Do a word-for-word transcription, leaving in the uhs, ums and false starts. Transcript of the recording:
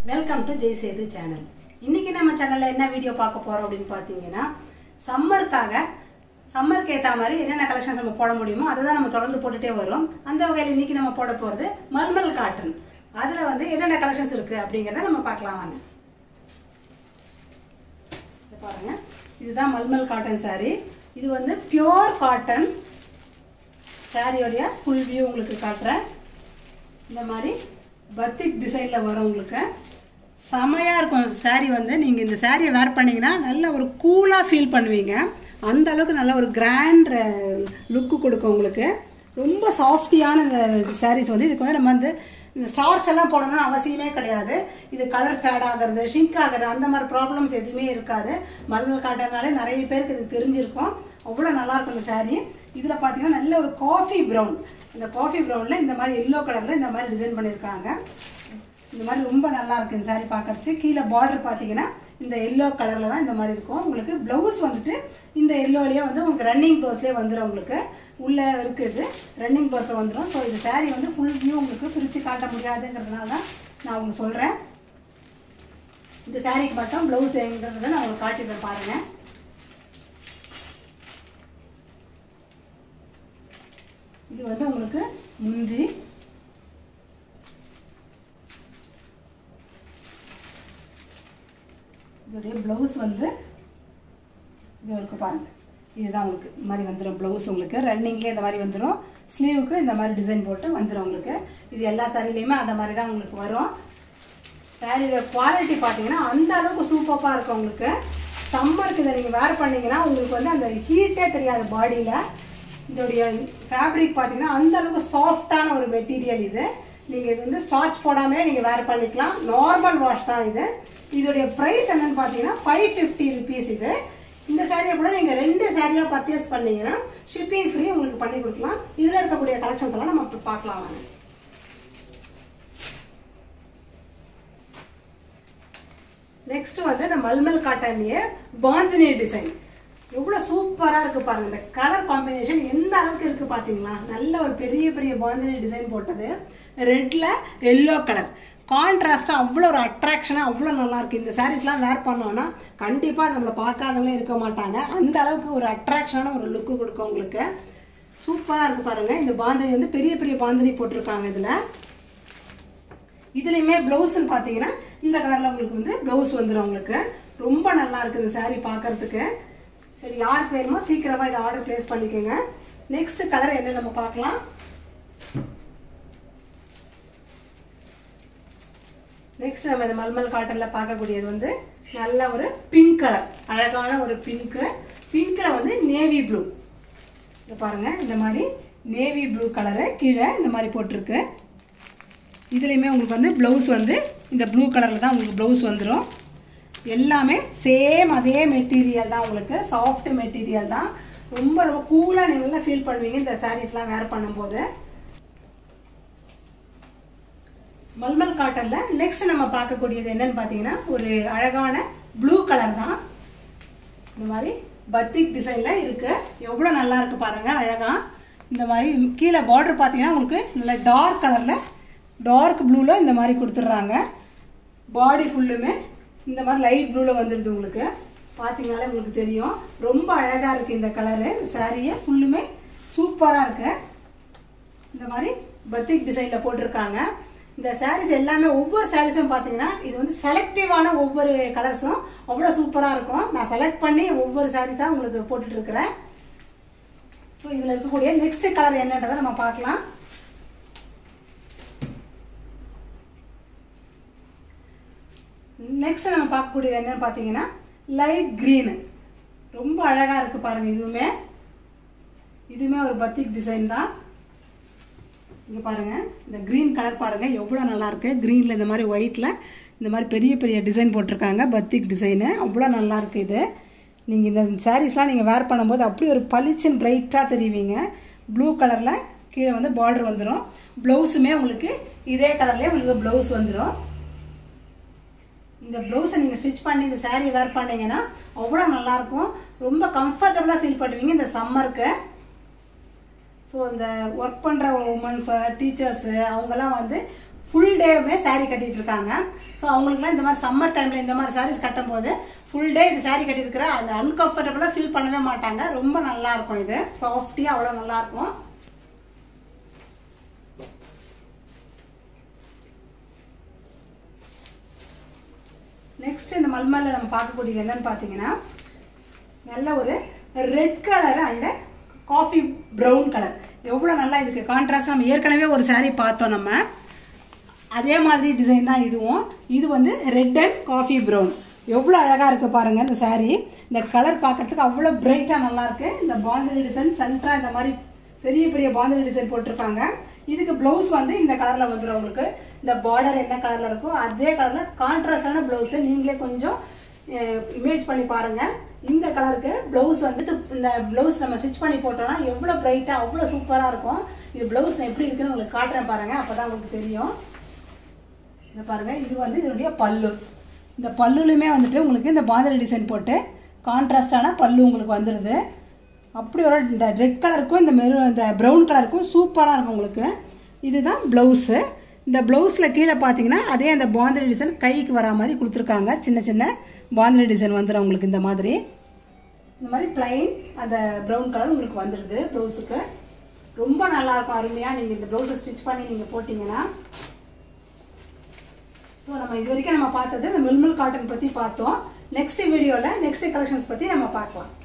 Welcome to Jai Sethu channel. இன்னைக்கு நம்ம சேனல்ல என்ன வீடியோ பார்க்க போறோம் அப்படின்னு பார்த்தீங்கன்னா, சம்மருக்காக சம்மருக்கு ஏற்ற மாதிரி என்னென்ன கலெக்ஷன்ஸ் நம்ம போட முடியுமோ அதை தான் நம்ம தொடர்ந்து போட்டுட்டே வரோம். அந்த வகையில் இன்னைக்கு நம்ம போட போகிறது மல்மல் காட்டன். அதில் வந்து என்னென்ன கலெக்ஷன்ஸ் இருக்குது அப்படிங்கிறத நம்ம பார்க்கலாம் வாங்க. பாருங்க, இதுதான் மல்மல் காட்டன் சாரீ. இது வந்து பியோர் காட்டன் சாரியோடைய ஃபுல் வியூ உங்களுக்கு காட்டுறேன். இந்த மாதிரி பத்திக் டிசைனில் வரும். உங்களுக்கு செமையாக இருக்கும் சாரீ. வந்து நீங்கள் இந்த சாரியை வேர் பண்ணிங்கன்னா நல்ல ஒரு கூலாக ஃபீல் பண்ணுவீங்க. அந்த அளவுக்கு நல்ல ஒரு கிராண்ட் லுக்கு கொடுக்கும் உங்களுக்கு. ரொம்ப சாஃப்டியான இந்த சாரீஸ் வந்து இதுக்கு வந்து நம்ம வந்து இந்த ஸ்டார்ச் எல்லாம் போடணும்னு அவசியமே கிடையாது. இது கலர் ஃபேட் ஆகிறது, ஷிங்க் ஆகிறது, அந்த மாதிரி ப்ராப்ளம்ஸ் எதுவுமே இருக்காது. மல்மல் காட்டனாலே நிறைய பேருக்கு இது தெரிஞ்சிருக்கும். அவ்வளோ நல்லா இருக்கும் இந்த சாரீ. இதில் பார்த்தீங்கன்னா நல்ல ஒரு காஃபி ப்ரௌன், இந்த காஃபி ப்ரௌனில் இந்த மாதிரி எல்லோ கலரில் இந்த மாதிரி டிசைன் பண்ணியிருக்காங்க. இந்த மாதிரி ரொம்ப நல்லா இருக்கு இந்த சாரீ பார்க்கறதுக்கு. கீழே பார்டர் பார்த்தீங்கன்னா இந்த எல்லோ கலரில் தான் இந்த மாதிரி இருக்கும். உங்களுக்கு ப்ளவுஸ் வந்துட்டு இந்த எல்லோலேயே வந்து உங்களுக்கு ரன்னிங் ப்ளவுஸ்லேயே வந்துடும். உங்களுக்கு உள்ளே இருக்குது ரன்னிங் ப்ளவுஸில் வந்துடும். ஸோ இந்த சாரீ வந்து ஃபுல் வியூ உங்களுக்கு பிரித்து காட்ட முடியாதுங்கிறதுனால தான் நான் உங்களுக்கு சொல்கிறேன். இந்த சாரீக்கு மட்டும் ப்ளவுஸ் எங்கிறத நான் உங்களுக்கு காட்டிடுறேன் பாருங்கள். இது வந்து உங்களுக்கு முந்தி, இதோடைய ப்ளவுஸ் வந்து இது இருக்கு பாருங்க. இதுதான் உங்களுக்கு இந்த மாதிரி வந்துடும் ப்ளவுஸ். உங்களுக்கு ரன்னிங்லேயே இந்த மாதிரி வந்துடும். ஸ்லீவுக்கு இந்த மாதிரி டிசைன் போட்டு வந்துடும் உங்களுக்கு. இது எல்லா சாரிலையுமே அந்த மாதிரி தான் உங்களுக்கு வரும். சாரியோட குவாலிட்டி பார்த்தீங்கன்னா அந்த அளவுக்கு சூப்பராக இருக்கும் உங்களுக்கு. சம்மருக்கு இதை நீங்கள் வேர் பண்ணிங்கன்னா உங்களுக்கு வந்து அந்த ஹீட்டே தெரியாது பாடியில். இதோடைய ஃபேப்ரிக் பார்த்தீங்கன்னா அந்த அளவுக்கு சாஃப்டான ஒரு மெட்டீரியல் இது. நீங்கள் இது வந்து ஸ்டார்ச் போடாமலே நீங்கள் வேர் பண்ணிக்கலாம். நார்மல் வாஷ் தான் இது. இதோடைய ப்ரைஸ் என்னன்னு பார்த்தீங்கன்னா ஃபைவ் ஃபிஃப்டி ருபீஸ் இது. இந்த சாரியை கூட நீங்கள் ரெண்டு சாரியாக பர்ச்சேஸ் பண்ணீங்கன்னா ஷிப்பிங் ஃப்ரீ உங்களுக்கு பண்ணி கொடுக்கலாம். இதில் இருக்கக்கூடிய கலெக்ஷன்ஸ் எல்லாம் நம்ம பார்க்கலாம் வாங்க. நெக்ஸ்ட் வந்து இந்த மல்மல் காட்டன்லேயே பாந்தினி டிசைன் எவ்வளோ சூப்பராக இருக்குது பாருங்கள். இந்த கலர் காம்பினேஷன் எந்த அளவுக்கு இருக்குது பார்த்தீங்களா? நல்ல ஒரு பெரிய பெரிய பாந்தினி டிசைன் போட்டது. ரெட்டில் எல்லோ கலர் கான்ட்ராஸ்டாக அவ்வளோ ஒரு அட்ராக்ஷனாக அவ்வளோ நல்லாயிருக்கு. இந்த சாரீஸ்லாம் வேர் பண்ணோன்னா கண்டிப்பாக நம்மளை பார்க்காதவங்களே இருக்க மாட்டாங்க. அந்த அளவுக்கு ஒரு அட்ராக்ஷனான ஒரு லுக்கு கொடுக்கும் உங்களுக்கு. சூப்பராக இருக்குது பாருங்கள். இந்த பாந்தினி வந்து பெரிய பெரிய பாந்தினி போட்டிருக்காங்க. இதில் இதுலேயுமே ப்ளவுஸ்ன்னு பார்த்தீங்கன்னா இந்த கலரில் உங்களுக்கு வந்து ப்ளவுஸ் வந்துடும் உங்களுக்கு. ரொம்ப நல்லா இருக்குது இந்த சாரீ பார்க்கறதுக்கு. சரி, யாருக்கு வேணுமோ சீக்கிரமாக இதை ஆர்டர் பிளேஸ் பண்ணிக்கோங்க. நெக்ஸ்ட் கலர் என்ன நம்ம பார்க்கலாம். நெக்ஸ்ட் நம்ம இந்த மல்மல் காட்டனில் பார்க்கக்கூடியது வந்து நல்ல ஒரு பிங்க் கலர், அழகான ஒரு பிங்க்கு. பிங்க்கில் வந்து நேவி ப்ளூ. இதை பாருங்கள், இந்த மாதிரி நேவி ப்ளூ கலரு கீழே இந்த மாதிரி போட்டிருக்கு. இதுலேயுமே உங்களுக்கு வந்து ப்ளவுஸ் வந்து இந்த ப்ளூ கலரில் தான் உங்களுக்கு ப்ளவுஸ் வந்துடும். எல்லாமே சேம் அதே மெட்டீரியல் தான் உங்களுக்கு. சாஃப்ட் மெட்டீரியல் தான். ரொம்ப ரொம்ப கூலாக நீங்கள் நல்லா ஃபீல் பண்ணுவீங்க இந்த சாரீஸ்லாம் வேர் பண்ணும்போது. மல்மல் காட்டனில் நெக்ஸ்ட் நம்ம பார்க்கக்கூடியது என்னன்னு பார்த்தீங்கன்னா ஒரு அழகான ப்ளூ கலர் தான். இந்த மாதிரி பத்திக் டிசைனில் இருக்குது. எவ்வளோ நல்லா இருக்குது பாருங்கள் அழகாக. இந்த மாதிரி கீழே பார்டர் பார்த்தீங்கன்னா உங்களுக்கு நல்ல டார்க் கலரில் டார்க் ப்ளூவில் இந்த மாதிரி கொடுத்துட்றாங்க. பாடி ஃபுல்லுமே இந்த மாதிரி லைட் ப்ளூவில் வந்துடுது உங்களுக்கு. பார்த்தீங்கனாலே உங்களுக்கு தெரியும். ரொம்ப அழகாக இருக்குது இந்த கலரு. சாரியை ஃபுல்லுமே சூப்பராக இருக்குது. இந்த மாதிரி பத்திக் டிசைனில் போட்டிருக்காங்க. இந்த சாரீஸ் எல்லாமே ஒவ்வொரு சாரீஸும் பார்த்தீங்கன்னா இது வந்து செலக்டிவான ஒவ்வொரு கலர்ஸும் அவ்வளோ சூப்பராக இருக்கும். நான் செலக்ட் பண்ணி ஒவ்வொரு சாரீஸாக உங்களுக்கு போட்டுட்டு இருக்கிறேன். ஸோ இதில் இருக்கக்கூடிய நெக்ஸ்ட் கலர் என்னன்றதை நம்ம பார்க்கலாம். நெக்ஸ்ட் நம்ம பார்க்கக்கூடியது என்னன்னு பார்த்தீங்கன்னா லைட் க்ரீனு. ரொம்ப அழகாக இருக்குது பாருங்கள். இதுவுமே இதுவுமே ஒரு பத்திக் டிசைன் தான். இங்கே பாருங்கள், இந்த க்ரீன் கலர் பாருங்கள் எவ்வளோ நல்லாயிருக்கு. க்ரீனில் இந்த மாதிரி ஒயிட்டில் இந்த மாதிரி பெரிய பெரிய டிசைன் போட்டிருக்காங்க. பத்திக் டிசைனு அவ்வளோ நல்லாயிருக்கு. இது நீங்கள் இந்த சாரீஸ்லாம் நீங்கள் வேர் பண்ணும்போது அப்படி ஒரு பளிச்சுன்னு பிரைட்டாக தெரிவிங்க. ப்ளூ கலரில் கீழே வந்து பார்டர் வந்துடும். ப்ளவுஸுமே உங்களுக்கு இதே கலர்லேயே உங்களுக்கு ப்ளவுஸ் வந்துடும். இந்த ப்ளவுஸை நீங்கள் ஸ்டிச் பண்ணி இந்த சாரீ வேர் பண்ணிங்கன்னா அவ்வளோ நல்லாயிருக்கும். ரொம்ப கம்ஃபர்டபுளாக ஃபீல் பண்ணுவீங்க இந்த சம்மருக்கு. ஸோ இந்த ஒர்க் பண்ணுற உமன்ஸு, டீச்சர்ஸு அவங்கெல்லாம் வந்து full day me saree கட்டிட்டு இருக்காங்க. சோ ஸோ அவங்களுக்குலாம் இந்த மாதிரி சம்மர் டைமில் இந்த மாதிரி சாரீஸ் கட்டும் போது ஃபுல் டே இது சாரீ கட்டியிருக்கிற அந்த அன்கம்ஃபர்டபுளாக ஃபீல் பண்ணவே மாட்டாங்க. ரொம்ப நல்லாயிருக்கும், இது சாஃப்டியாக அவ்வளோ நல்லாயிருக்கும். நெக்ஸ்ட் இந்த மல்மல்ல நம்ம பார்க்கக்கூடியது என்னன்னு பார்த்தீங்கன்னா நல்ல ஒரு red colour and coffee brown colour. எவ்வளோ நல்லா இதுக்கு கான்ட்ராஸ்ட். நம்ம ஏற்கனவே ஒரு சாரீ பார்த்தோம் நம்ம, அதே மாதிரி டிசைன் தான் இதுவும். இது வந்து ரெட் அண்ட் காஃபி ப்ரௌன். எவ்வளோ அழகாக இருக்குது பாருங்கள் இந்த சாரீ. இந்த கலர் பார்க்குறதுக்கு அவ்வளோ பிரைட்டாக நல்லாயிருக்கு. இந்த பாந்தினி டிசைன் சென்டராக இந்த மாதிரி பெரிய பெரிய பாந்தினி டிசைன் போட்டிருப்பாங்க. இதுக்கு ப்ளவுஸ் வந்து இந்த கலரில் வந்துடும். உங்களுக்கு இந்த பார்டர் என்ன கலரில் இருக்கோ அதே கலரில் கான்ட்ராஸ்டான ப்ளவுஸு நீங்களே கொஞ்சம் இமேஜ் பண்ணி பாருங்கள். இந்த கலருக்கு ப்ளவுஸ் வந்து இந்த ப்ளவுஸ் நம்ம ஸ்டிச் பண்ணி போட்டோம்னா எவ்வளோ பிரைட்டாக அவ்வளோ சூப்பராக இருக்கும். இது ப்ளவுஸ் எப்படி இருக்குன்னு உங்களுக்கு காட்டுறேன் பாருங்கள், அப்போ தான் உங்களுக்கு தெரியும். இதை பாருங்கள், இது வந்து இதனுடைய பல்லு. இந்த பல்லுலையுமே வந்துட்டு உங்களுக்கு இந்த பாந்தினி டிசைன் போட்டு கான்ட்ராஸ்டான பல்லு உங்களுக்கு வந்துடுது. அப்படி ஒரு இந்த ரெட் கலருக்கும் இந்த மெரு இந்த ப்ரௌன் கலருக்கும் சூப்பராக இருக்கும் உங்களுக்கு. இதுதான் ப்ளவுஸு. இந்த ப்ளவுஸில் கீழே பார்த்தீங்கன்னா அதே அந்த பாந்தினி டிசைன் கைக்கு வரா மாதிரி கொடுத்துருக்காங்க. சின்ன சின்ன பாந்தினி டிசைன் வந்துடும் உங்களுக்கு. இந்த மாதிரி இந்த மாதிரி பிளைன் அந்த ப்ரௌன் கலர் உங்களுக்கு வந்துடுது ப்ளவுஸுக்கு. ரொம்ப நல்லாயிருக்கும், அருமையாக நீங்கள் இந்த ப்ளவுஸை ஸ்டிச் பண்ணி நீங்கள் போட்டிங்கன்னா. ஸோ நம்ம இது வரைக்கும் நம்ம பார்த்தது இந்த மில்மல் காட்டன் பற்றி பார்த்தோம். நெக்ஸ்ட் வீடியோவில் நெக்ஸ்ட் கலெக்ஷன்ஸ் பற்றி நம்ம பார்க்கலாம்.